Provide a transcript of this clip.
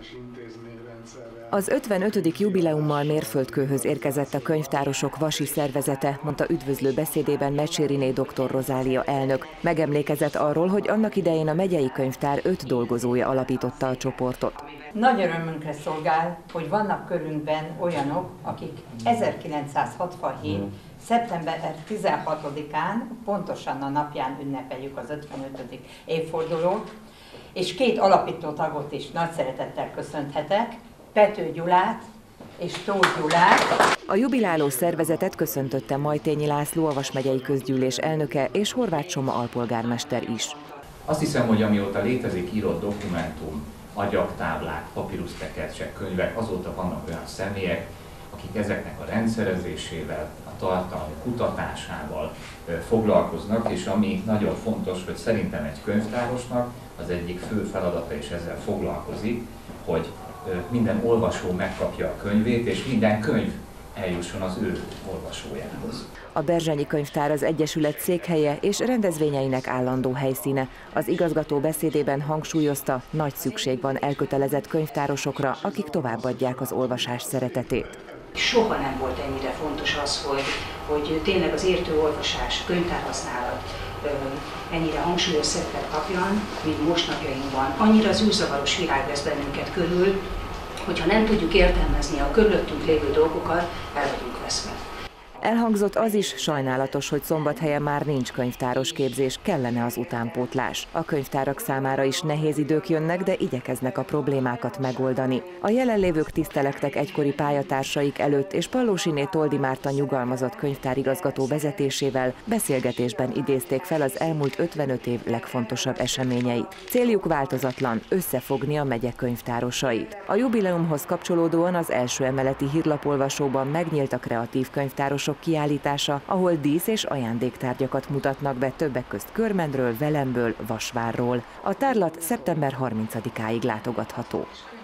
Az 55. jubileummal mérföldkőhöz érkezett a könyvtárosok vasi szervezete, mondta üdvözlő beszédében Mecsériné dr. Rozália elnök. Megemlékezett arról, hogy annak idején a megyei könyvtár 5 dolgozója alapította a csoportot. Nagy örömünkre szolgál, hogy vannak körünkben olyanok, akik 1967. szeptember 16-án, pontosan a napján ünnepeljük az 55. évfordulót, és 2 alapító tagot is nagy szeretettel köszönhetek, Pető Gyulát és Tóth Gyulát. A jubiláló szervezetet köszöntötte Majtényi László, a Vas megyei közgyűlés elnöke, és Horváth Csoma alpolgármester is. Azt hiszem, hogy amióta létezik írott dokumentum, agyagtáblák, papírusztekercsek, könyvek, azóta vannak olyan személyek, akik ezeknek a rendszerezésével, a tartalmi kutatásával foglalkoznak, és ami nagyon fontos, hogy szerintem egy könyvtárosnak az egyik fő feladata, és ezzel foglalkozik, hogy minden olvasó megkapja a könyvét, és minden könyv eljusson az ő olvasójához. A Berzsenyi Könyvtár az Egyesület székhelye és rendezvényeinek állandó helyszíne. Az igazgató beszédében hangsúlyozta, nagy szükség van elkötelezett könyvtárosokra, akik továbbadják az olvasás szeretetét. Soha nem volt ennyire fontos az, hogy tényleg az értő olvasás, könyvtárhasználat ennyire hangsúlyos szerepet kapjon, mint most napjainkban. Annyira az űrzavaros világ vesz bennünket körül, hogyha nem tudjuk értelmezni a körülöttünk lévő dolgokat, el vagyunk veszve. Elhangzott az is, sajnálatos, hogy Szombathelyen már nincs könyvtáros képzés, kellene az utánpótlás. A könyvtárak számára is nehéz idők jönnek, de igyekeznek a problémákat megoldani. A jelenlévők tisztelektek egykori pályatársaik előtt, és Pallósiné Toldi Márta nyugalmazott könyvtárigazgató vezetésével beszélgetésben idézték fel az elmúlt 55 év legfontosabb eseményeit. Céljuk változatlan, összefogni a megye könyvtárosait. A jubileumhoz kapcsolódóan az első emeleti hírlapolvasóban megnyílt a kreatív könyvtárosok kiállítása, ahol dísz- és ajándéktárgyakat mutatnak be, többek közt Körmendről, Velemből, Vasvárról. A tárlat szeptember 30-áig látogatható.